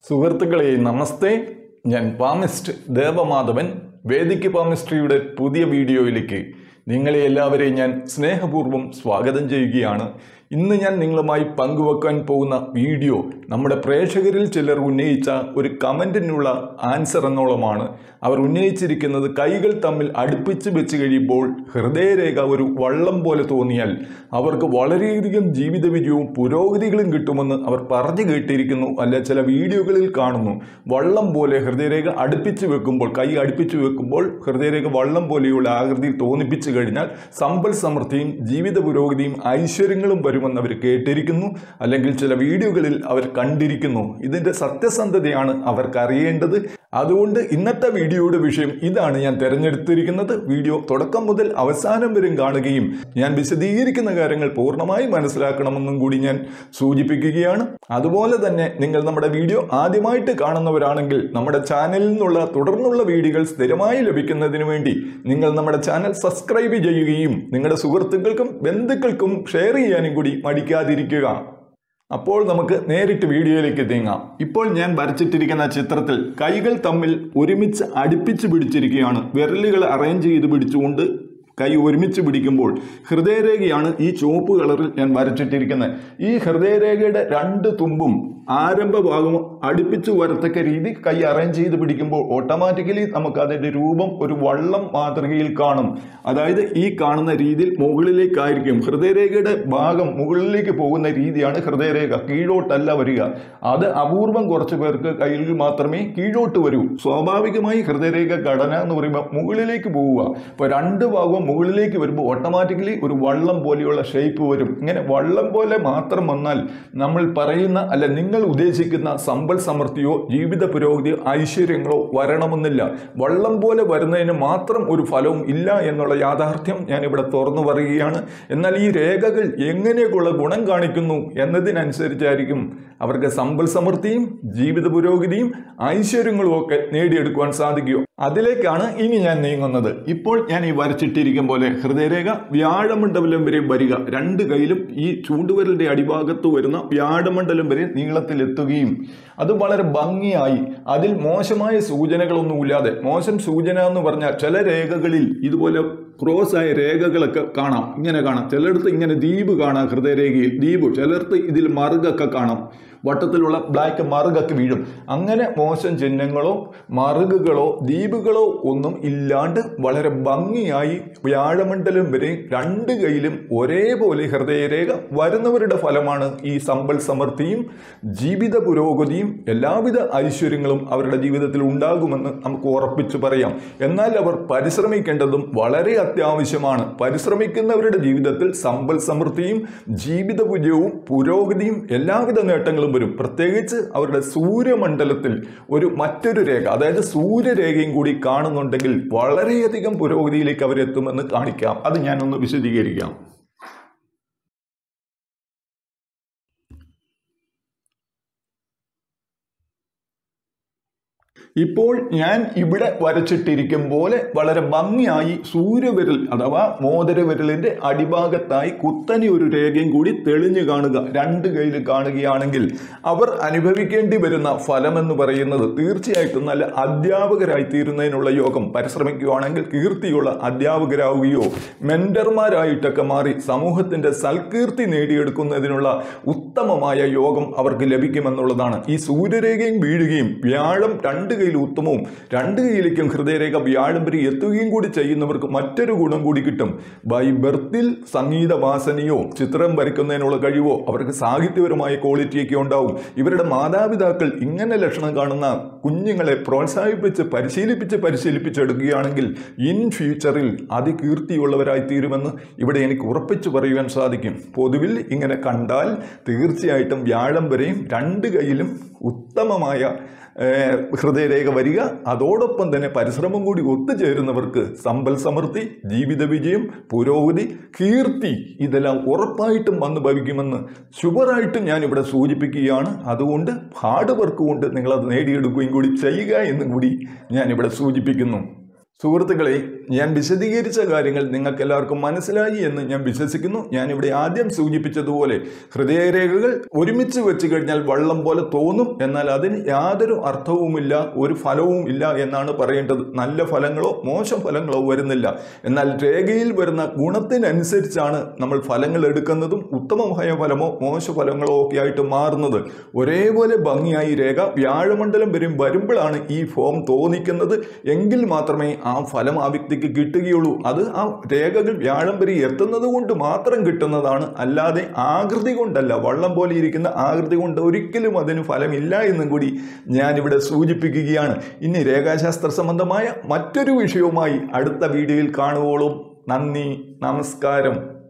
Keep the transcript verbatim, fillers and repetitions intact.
സുഹൃത്തുക്കളെ നമസ്തേ, ഞാൻ palmist ദേവമാധവൻ. Vedic പാമിസ്ട്രിയുടെ പുതിയ വീഡിയോയിലേക്ക് നിങ്ങളെ എല്ലാവരെയും ഞാൻ സ്നേഹപൂർവ്വം സ്വാഗതം ചെയ്യുകയാണ്. ഇന്ന് ഞാൻ നിങ്ങളുമായി പങ്കുവെക്കാൻ പോകുന്ന വീഡിയോ നമ്മുടെ പ്രേക്ഷകരിൽ ചിലർ ഉന്നയിച്ച ഒരു കമൻറ്റിനുള്ള ആൻസർ എന്നോളമാണ്. അവർ ഉന്നയിച്ചിരിക്കുന്നത് കൈകൾ തമ്മിൽ അടുപ്പിച്ച് വെച്ച് കഴിയുമ്പോൾ ഹൃദയരേഖ ഒരു വള്ളം പോലെ തോന്നിയാൽ അവർക്ക് വളരെയധികം ജീവിത വിജയവും പുരോഗതികളും കിട്ടുമെന്ന് അവർ പറഞ്ഞു കേട്ടിരിക്കുന്നു. അല്ല, ചില വീഡിയോകളിൽ കാണുന്നു. വള്ളം പോലെ ഹൃദയരേഖ അടുപ്പിച്ച് വെക്കുമ്പോൾ, കൈ അടുപ്പിച്ച് വെക്കുമ്പോൾ ഹൃദയരേഖ വള്ളം പോലെയുള്ള ആകൃതിയിൽ തോന്നിപ്പിച്ചു കഴിഞ്ഞാൽ സമ്പൽ സമൃദ്ധിയും ജീവിത പുരോഗതിയും ഐശ്വര്യങ്ങളും വരുമെന്ന് അവർ കേട്ടിരിക്കുന്നു, അല്ലെങ്കിൽ ചില വീഡിയോകളിൽ അവർ കണ്ടിരിക്കുന്നു. ഇതിൻ്റെ സത്യസന്ധതയാണ് അവർക്ക് അറിയേണ്ടത്. അതുകൊണ്ട് ഇന്നത്തെ വീഡിയോയുടെ വിഷയം ഇതാണ് ഞാൻ തിരഞ്ഞെടുത്തിരിക്കുന്നത്. വീഡിയോ തുടക്കം മുതൽ അവസാനം വരും കാണുകയും ഞാൻ വിശദീകരിക്കുന്ന കാര്യങ്ങൾ പൂർണ്ണമായി മനസ്സിലാക്കണമെന്നും കൂടി ഞാൻ സൂചിപ്പിക്കുകയാണ്. അതുപോലെ തന്നെ നിങ്ങൾ നമ്മുടെ വീഡിയോ ആദ്യമായിട്ട് കാണുന്നവരാണെങ്കിൽ നമ്മുടെ ചാനലിൽ നിന്നുള്ള തുടർന്നുള്ള വീഡിയോകൾ സ്ഥിരമായി ലഭിക്കുന്നതിന് വേണ്ടി നിങ്ങൾ നമ്മുടെ ചാനൽ സബ്സ്ക്രൈബ് ചെയ്യുകയും നിങ്ങളുടെ സുഹൃത്തുക്കൾക്കും ബന്ധുക്കൾക്കും ഷെയർ ചെയ്യാനും കൂടി മടിക്കാതിരിക്കുക. അപ്പോൾ നമുക്ക് നേരിട്ട് വീഡിയോയിലേക്ക് നീങ്ങാം. ഇപ്പോൾ ഞാൻ വരച്ചിട്ടിരിക്കുന്ന ചിത്രത്തിൽ കൈകൾ തമ്മിൽ ഒരുമിച്ച് അടുപ്പിച്ച് പിടിച്ചിരിക്കുകയാണ്. വിരലുകൾ അറേഞ്ച് ചെയ്ത് പിടിച്ചുകൊണ്ട് കൈ ഒരുമിച്ച് പിടിക്കുമ്പോൾ ഹൃദയരേഖയാണ് ഈ ചുവപ്പ് കളറിൽ ഞാൻ വരച്ചിട്ടിരിക്കുന്നത്. ഈ ഹൃദയരേഖയുടെ രണ്ട് തുമ്പും ആരംഭ ഭാഗം അടുപ്പിച്ച് വരത്തക്ക രീതി കൈ അറേഞ്ച് ചെയ്ത് പിടിക്കുമ്പോൾ ഓട്ടോമാറ്റിക്കലി നമുക്ക് അതിൻ്റെ രൂപം ഒരു വള്ളം മാതൃകയിൽ കാണും. അതായത് ഈ കാണുന്ന രീതിയിൽ മുകളിലേക്കായിരിക്കും ഹൃദയരേഖയുടെ ഭാഗം, മുകളിലേക്ക് പോകുന്ന രീതിയാണ് ഹൃദയരേഖ, കീഴോട്ടല്ല വരിക. അത് അപൂർവം കുറച്ച് പേർക്ക് കയ്യിൽ മാത്രമേ കീഴോട്ട് വരൂ. സ്വാഭാവികമായി ഹൃദയരേഖ ഘടന എന്ന് പറയുമ്പോൾ മുകളിലേക്ക് പോവുക. ഇപ്പോൾ രണ്ട് ഭാഗവും മുകളിലേക്ക് വരുമ്പോൾ ഓട്ടോമാറ്റിക്കലി ഒരു വള്ളം പോലെയുള്ള ഷേപ്പ് വരും. ഇങ്ങനെ വള്ളം പോലെ മാത്രം വന്നാൽ നമ്മൾ പറയുന്ന അല്ല നിങ്ങൾ ഉദ്ദേശിക്കുന്ന സമ്പൽ സമൃദ്ധിയോ ജീവിത പുരോഗതിയോ ഐശ്വര്യങ്ങളോ വരണമെന്നില്ല. വള്ളം പോലെ വരുന്നതിന് മാത്രം ഒരു ഫലവും ഇല്ല എന്നുള്ള യാഥാർത്ഥ്യം ഞാനിവിടെ തുറന്നു പറയുകയാണ്. എന്നാൽ ഈ രേഖകൾ എങ്ങനെയൊക്കെയുള്ള ഗുണം കാണിക്കുന്നു എന്നതിനനുസരിച്ചായിരിക്കും അവർക്ക് സമ്പൽ സമൃദ്ധിയും ജീവിത പുരോഗതിയും ഐശ്വര്യങ്ങളും ഒക്കെ നേടിയെടുക്കുവാൻ സാധിക്കുമോ, അതിലേക്കാണ് ഇനി ഞാൻ നീങ്ങുന്നത്. ഇപ്പോൾ ഞാൻ ഈ വരച്ചിട്ടിരിക്കും പോലെ ഹൃദയരേഖ വ്യാഴമണ്ഡലം വരെ വരിക. രണ്ട് കൈയിലും ഈ ചൂണ്ടുവിരലിന്റെ അടിഭാഗത്ത് വരുന്ന വ്യാഴമണ്ഡലം വരെ നീളത്തിൽ എത്തുകയും അത് വളരെ ഭംഗിയായി, അതിൽ മോശമായ സൂചനകളൊന്നുമില്ലാതെ, മോശം സൂചന എന്ന് പറഞ്ഞാൽ ചില രേഖകളിൽ ഇതുപോലെ ക്രോസ് ആയ രേഖകളൊക്കെ കാണാം. ഇങ്ങനെ കാണാം, ചിലയിടത്ത് ഇങ്ങനെ ദ്വീപ് കാണാം, ഹൃദയരേഖയിൽ ദ്വീപ്, ചിലയിടത്ത് ഇതിൽ മറുകൊക്കെ കാണാം, വട്ടത്തിലുള്ള ബ്ലാക്ക് മറുകൊക്കെ വീഴും. അങ്ങനെ മോശം ചിഹ്നങ്ങളോ മറുകുകളോ ദ്വീപുകളോ ഒന്നും ഇല്ലാണ്ട് വളരെ ഭംഗിയായി വ്യാഴമണ്ഡലം വരെ രണ്ട് കൈയിലും ഒരേപോലെ ഹൃദയരേഖ വരുന്നവരുടെ ഫലമാണ് ഈ സമ്പൽ സമൃദ്ധിയും ജീവിത പുരോഗതിയും എല്ലാവിധ ഐശ്വര്യങ്ങളും അവരുടെ ജീവിതത്തിൽ ഉണ്ടാകുമെന്ന് നമുക്ക് ഉറപ്പിച്ചു പറയാം. എന്നാൽ അവർ പരിശ്രമിക്കേണ്ടതും വളരെ അത്യാവശ്യമാണ്. പരിശ്രമിക്കുന്നവരുടെ ജീവിതത്തിൽ സമ്പൽ സമൃദ്ധിയും ജീവിത വിജയവും പുരോഗതിയും എല്ലാവിധ നേട്ടങ്ങളും വരും. പ്രത്യേകിച്ച് അവരുടെ സൂര്യമണ്ഡലത്തിൽ ഒരു മറ്റൊരു രേഖ, അതായത് സൂര്യരേഖയും കൂടി കാണുന്നുണ്ടെങ്കിൽ വളരെയധികം പുരോഗതിയിലേക്ക് അവരെത്തുമെന്ന് കാണിക്കാം. അത് ഞാനൊന്ന് വിശദീകരിക്കാം. ഇപ്പോൾ ഞാൻ ഇവിടെ വരച്ചിട്ടിരിക്കും പോലെ വളരെ ഭംഗിയായി സൂര്യവിരൽ അഥവാ മോതിരവിരലിന്റെ അടിഭാഗത്തായി കുത്തനെ ഒരു രേഖയും കൂടി തെളിഞ്ഞു കാണുക, രണ്ട് കൈയിൽ കാണുകയാണെങ്കിൽ അവർ അനുഭവിക്കേണ്ടി വരുന്ന ഫലമെന്ന് പറയുന്നത് തീർച്ചയായിട്ടും നല്ല അധ്യാപകരായി തീരുന്നതിനുള്ള യോഗം. പരിശ്രമിക്കുകയാണെങ്കിൽ കീർത്തിയുള്ള അധ്യാപകരാവുകയോ മെന്റർമാരായിട്ടൊക്കെ മാറി സമൂഹത്തിന്റെ സൽകീർത്തി നേടിയെടുക്കുന്നതിനുള്ള ഉത്തമമായ യോഗം അവർക്ക് ലഭിക്കുമെന്നുള്ളതാണ്. ഈ സൂര്യരേഖയും വീഴുകയും വ്യാഴം രണ്ട് കൈയിൽ ഉത്തമവും രണ്ട് കൈയിലേക്കും ഹൃദയരേഖ വ്യാഴം വരെ എത്തുകയും കൂടി ചെയ്യുന്നവർക്ക് മറ്റൊരു ഗുണം കൂടി കിട്ടും. ബൈ ബർത്തിൽ സംഗീത വാസനയോ ചിത്രം വരയ്ക്കുന്നതിനുള്ള കഴിവോ അവർക്ക് സാഹിത്യപരമായ ക്വാളിറ്റിയൊക്കെ ഉണ്ടാവും. ഇവരുടെ മാതാപിതാക്കൾ ഇങ്ങനെ ലക്ഷണം കാണുന്ന കുഞ്ഞുങ്ങളെ പ്രോത്സാഹിപ്പിച്ച് പരിശീലിപ്പിച്ച് പരിശീലിപ്പിച്ചെടുക്കുകയാണെങ്കിൽ ഇൻ ഫ്യൂച്ചറിൽ അതികീർത്തിയുള്ളവരായി തീരുമെന്ന് ഇവിടെ എനിക്ക് ഉറപ്പിച്ചു പറയുവാൻ സാധിക്കും. പൊതുവിൽ ഇങ്ങനെ കണ്ടാൽ തീർച്ചയായിട്ടും വ്യാഴം വരെയും രണ്ട് കൈയിലും ഉത്തമമായ ഹൃദയരേഖ വരിക. അതോടൊപ്പം തന്നെ പരിശ്രമം കൂടി ഒത്തുചേരുന്നവർക്ക് സമ്പൽ സമൃദ്ധി, ജീവിത വിജയം, പുരോഗതി, കീർത്തി ഇതെല്ലാം ഉറപ്പായിട്ടും വന്നു ഭവിക്കുമെന്ന് ശുഭറായിട്ടും ഞാനിവിടെ സൂചിപ്പിക്കുകയാണ്. അതുകൊണ്ട് ഹാർഡ് വർക്ക് കൊണ്ട് നിങ്ങളത് നേടിയെടുക്കുകയും കൂടി ചെയ്യുക എന്നും കൂടി ഞാനിവിടെ സൂചിപ്പിക്കുന്നു. സുഹൃത്തുക്കളെ, ഞാൻ വിശദീകരിച്ച കാര്യങ്ങൾ നിങ്ങൾക്ക് എല്ലാവർക്കും മനസ്സിലായി എന്ന് ഞാൻ വിശ്വസിക്കുന്നു. ഞാനിവിടെ ആദ്യം സൂചിപ്പിച്ചതുപോലെ ഹൃദയരേഖകൾ ഒരുമിച്ച് വെച്ച് കഴിഞ്ഞാൽ വള്ളം പോലെ തോന്നും, എന്നാൽ അതിന് യാതൊരു അർത്ഥവുമില്ല, ഒരു ഫലവും ഇല്ല എന്നാണ് പറയേണ്ടത്. നല്ല ഫലങ്ങളോ മോശം ഫലങ്ങളോ വരുന്നില്ല. എന്നാൽ രേഖയിൽ വരുന്ന ഗുണത്തിനനുസരിച്ചാണ് നമ്മൾ ഫലങ്ങൾ എടുക്കുന്നതും ഉത്തമമായ ഫലമോ മോശ ഫലങ്ങളോ ഒക്കെ ആയിട്ട് മാറുന്നത്. ഒരേപോലെ ഭംഗിയായി രേഖ വ്യാഴമണ്ഡലം വരും വരുമ്പോഴാണ് ഈ ഫോം തോന്നിക്കുന്നത്. എങ്കിൽ മാത്രമേ ആ ഫലം ആ വ്യക്തിക്ക് കിട്ടുകയുള്ളൂ. അത് ആ രേഖകൾ വ്യാഴം വരെ എത്തുന്നത് കൊണ്ട് മാത്രം കിട്ടുന്നതാണ്, അല്ലാതെ ആകൃതി കൊണ്ടല്ല. വള്ളം പോലെ ഇരിക്കുന്ന ആകൃതി കൊണ്ട് ഒരിക്കലും അതിന് ഫലമില്ല എന്നും കൂടി ഞാനിവിടെ സൂചിപ്പിക്കുകയാണ്. ഇനി രേഖാശാസ്ത്ര സംബന്ധമായ മറ്റൊരു വിഷയവുമായി അടുത്ത വീഡിയോയിൽ കാണുവോളും. നന്ദി, നമസ്കാരം.